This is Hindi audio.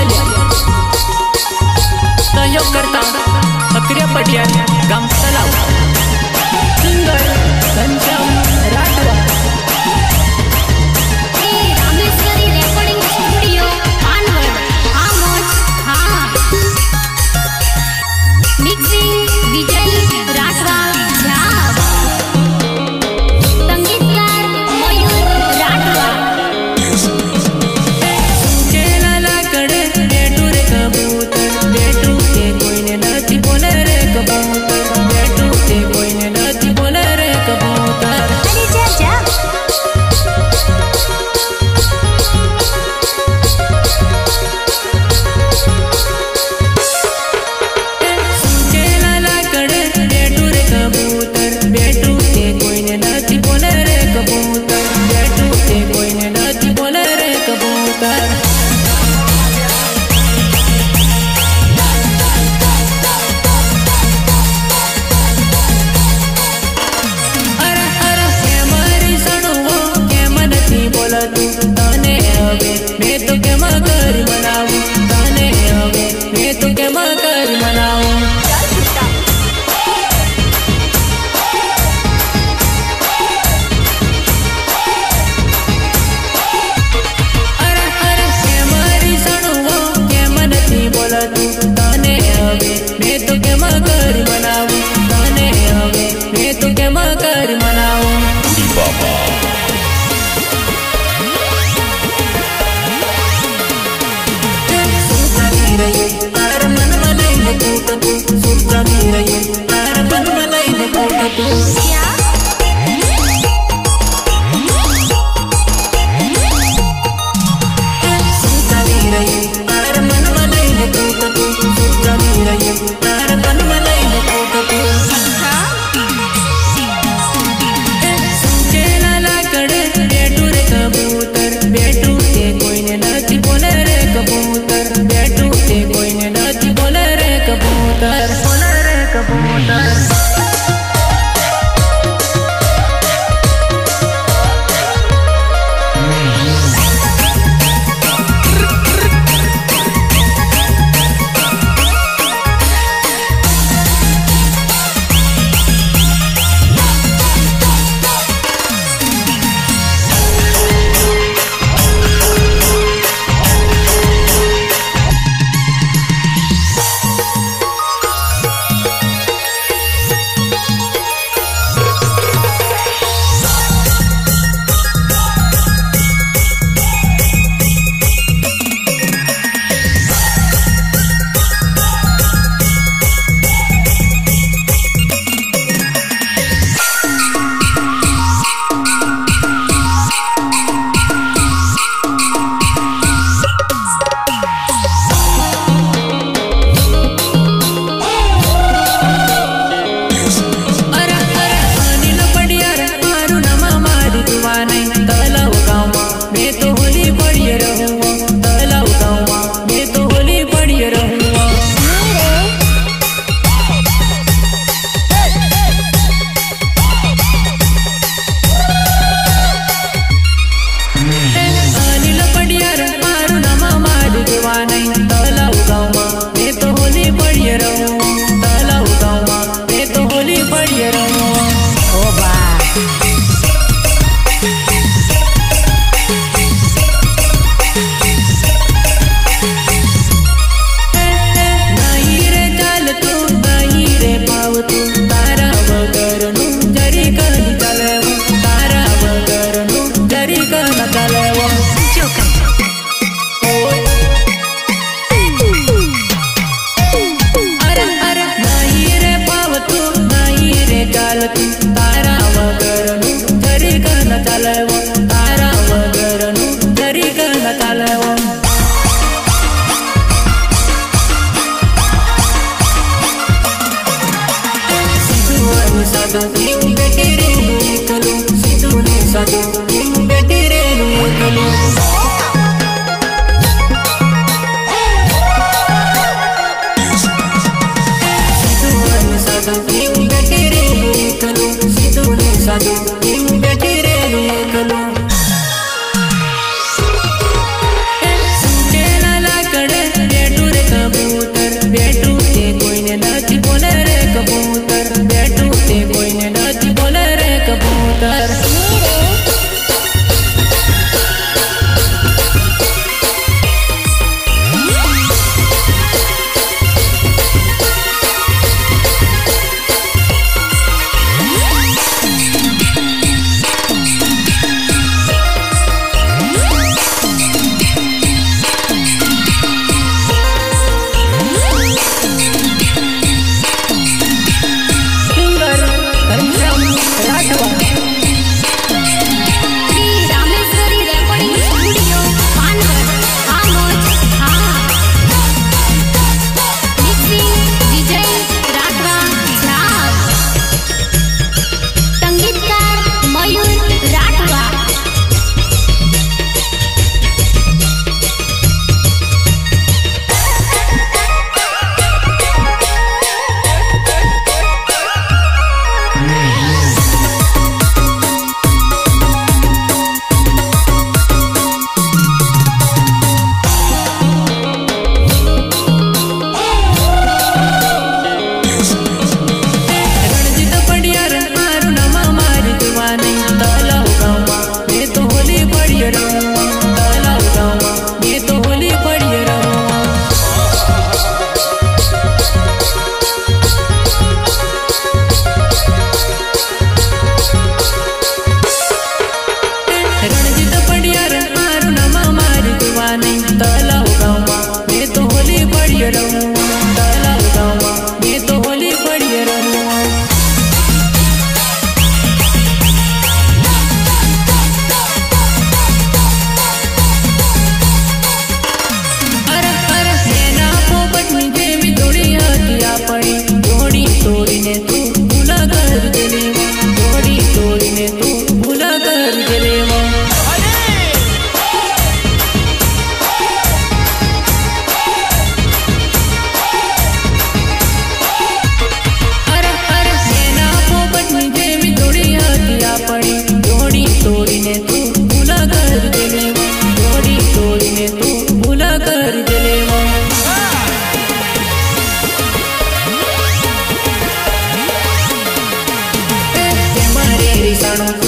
सहयोग करता सक्रिय पटियाल गाम तलाव singer Ghanshyam Rathwa. Rameshwari recording studio Manavad. Mixing Vijay Rathwa झाप। संगीतकार मयूर राठवा। केलाला कडे बेटू रे कबूतर बेटू के कोई ने नथी बोले रे कबूतर बेटू के कोई ने नथी बोले रे कबूतर। अरे जा जा केलाला कडे बेटू रे कबूतर बेटू के कोई ने नथी बोले रे कबूतर बेटू के कोई ने नथी बोले रे कबूतर। अरे अरे के मारी सणुओ के मनथी बोला तू तने हवे मैं तो के मकर मनाऊं तने हवे मैं तो के मकर मनाऊं। अरे अरे के मारी सणुओ के मनथी बोला तू तने हवे मैं तो के मकर मनाऊं तने हवे मैं तो के मकर मनाऊं। तार मन मलाई ने कोटू सुता रही तार मन मलाई ने कोटू सुता रही तार मन मलाई ने कोटू सुता रही तार मन मलाई ने कोटू। केलाला कडे बेटू रे कबूतर बेटू के कोई ने नथी बोले रे कबूतर बेटू के कोई ने नथी बोले रे कबूतर बोले रे कबूतर। જાણું